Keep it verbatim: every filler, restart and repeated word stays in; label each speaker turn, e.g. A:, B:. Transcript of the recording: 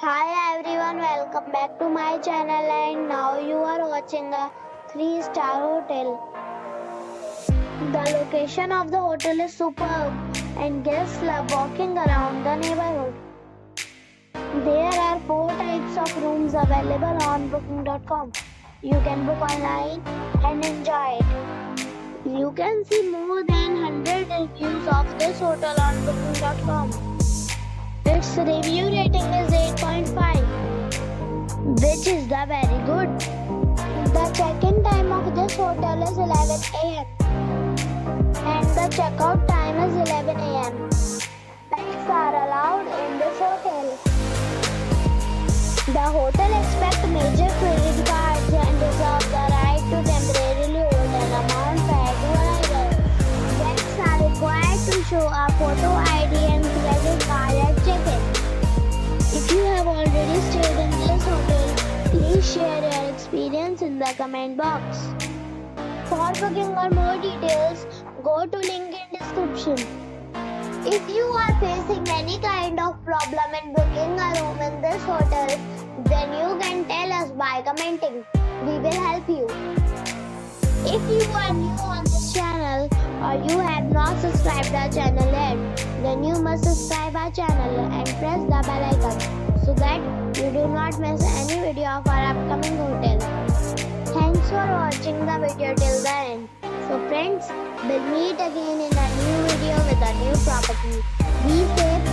A: Hi everyone, welcome back to my channel, and now you are watching a three star hotel. The location of the hotel is superb and guests love walking around the neighborhood. There are four types of rooms available on booking dot com. You can book online and enjoy it. You can see more than one hundred reviews of this hotel on booking dot com. Its review rating is eight point five, which is the very good. The check-in time of this hotel is eleven a m and the check-out time is eleven a m Pets are allowed in this hotel. The hotel accepts major credit cards and reserves the right to temporarily hold an amount prior to arrival. Guests are required to show a photo I D and credit card at check-in. If you have already stayed in this hotel, please share your experience in the comment box. For booking or more details, go to link in description. If you are facing any kind of problem in booking a room in this hotel, then you can tell us by commenting. We will help you. If you are new on this channel or you have not subscribed our channel yet, then you must subscribe our channel and press the bell icon so that you do not miss any video of our upcoming hotel. Thanks for watching the video till the end. So friends, we'll meet again in a new video with a new property. Be safe.